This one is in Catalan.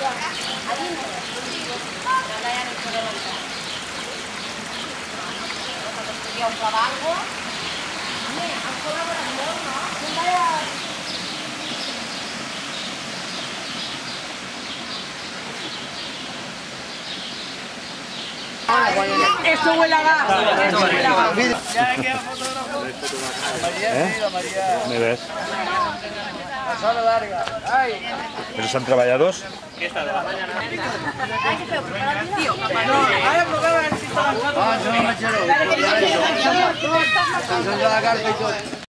Eso huele a gas. ¿Me ves? ¿Pero son treballadors? Ah,